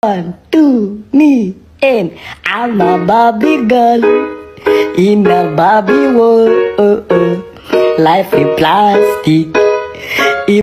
One, two, me, and I'm a Barbie girl in a Barbie world. Life is plastic.